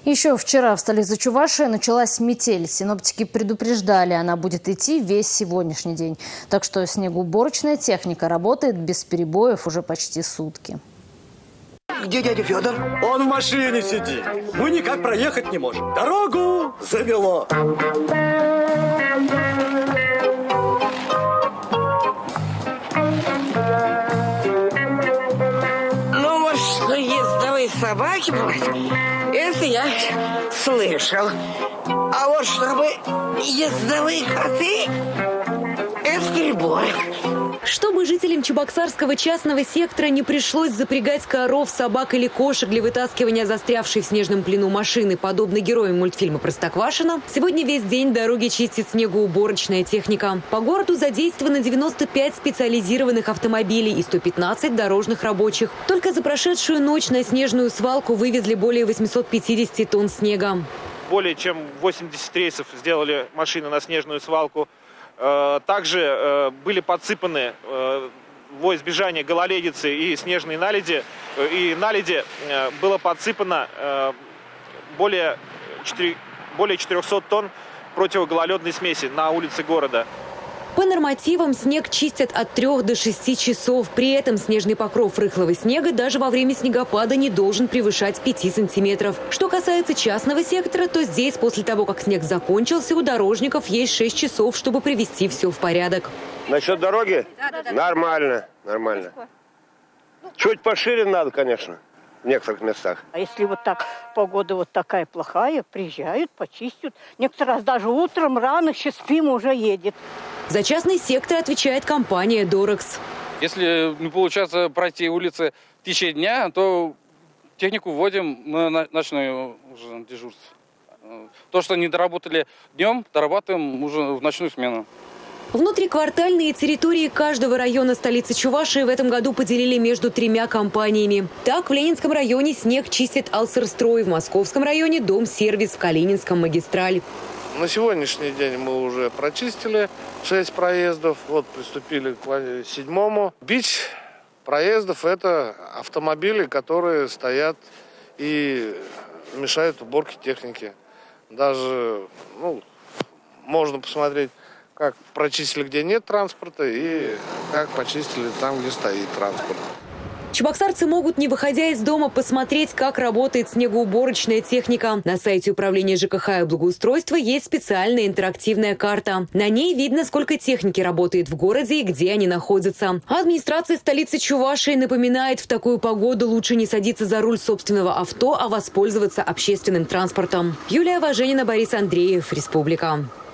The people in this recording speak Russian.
Еще вчера в столице Чувашии началась метель. Синоптики предупреждали, она будет идти весь сегодняшний день. Так что снегоуборочная техника работает без перебоев уже почти сутки. Где дядя Федор? Он в машине сидит. Мы никак проехать не можем. Дорогу замело. Ну, может, что ездовые собаки бывают, это я слышал. А вот чтобы ездовые коты, это перебор. Чтобы жителям Чебоксарского частного сектора не пришлось запрягать коров, собак или кошек для вытаскивания застрявшей в снежном плену машины, подобно героям мультфильма «Простоквашино», сегодня весь день дороги чистит снегоуборочная техника. По городу задействовано 95 специализированных автомобилей и 115 дорожных рабочих. Только за прошедшую ночь на снежную свалку вывезли более 850 тонн снега. Более чем 80 рейсов сделали машины на снежную свалку. Также были подсыпаны во избежание гололедицы и снежной наледи. И наледи было подсыпано более 400 тонн противогололедной смеси на улице города. По нормативам снег чистят от 3 до 6 часов. При этом снежный покров рыхлого снега даже во время снегопада не должен превышать 5 сантиметров. Что касается частного сектора, то здесь после того, как снег закончился, у дорожников есть 6 часов, чтобы привести все в порядок. Насчет дороги? Да. Нормально. Чуть пошире надо, конечно, в некоторых местах. А если вот так погода вот такая плохая, приезжают, почистят. Некоторый раз даже утром рано, еще спим, уже едет. За частный сектор отвечает компания «Дорекс». Если не получается пройти улицы в течение дня, то технику вводим на ночное уже дежурство. То, что не доработали днем, дорабатываем уже в ночную смену. Внутриквартальные территории каждого района столицы Чувашии в этом году поделили между 3 компаниями. Так, в Ленинском районе снег чистит «Алсерстрой», в Московском районе «Дом-сервис», в Калининском «Магистраль». На сегодняшний день мы уже прочистили 6 проездов, вот приступили к 7-му. Бич проездов – это автомобили, которые стоят и мешают уборке техники. Даже можно посмотреть, как прочистили, где нет транспорта, и как почистили там, где стоит транспорт. Чебоксарцы могут, не выходя из дома, посмотреть, как работает снегоуборочная техника. На сайте управления ЖКХ и благоустройства есть специальная интерактивная карта. На ней видно, сколько техники работает в городе и где они находятся. Администрация столицы Чувашии напоминает, в такую погоду лучше не садиться за руль собственного авто, а воспользоваться общественным транспортом. Юлия Важенина, Борис Андреев, Республика.